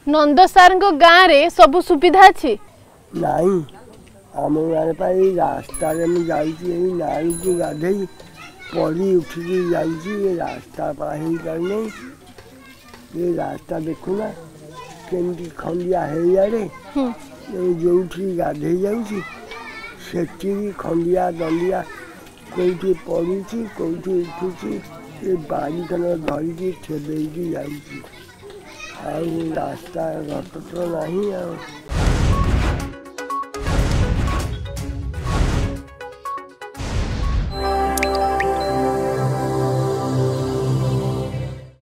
नंद सार गाँव रे सब सुविधा अच्छी नहीं आम गाँव पर रास्ता मुझे नाली की गाधे पड़ी उठिकी जाए रास्ता पाही करने ये रास्ता देखुना केमती खंडिया है जो गाधे जाऊँगी से खंडिया दंडिया कौटी पड़ी कौटी उठुची ये बाड़ी खन धरिकी ठेलैकी जाऊँगी रास्ता घट तो नहीं आ